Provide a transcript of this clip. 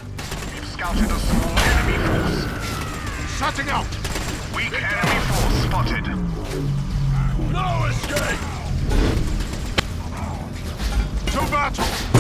We've scouted a small enemy force. Shutting out! Weak enemy force spotted. No escape! To battle!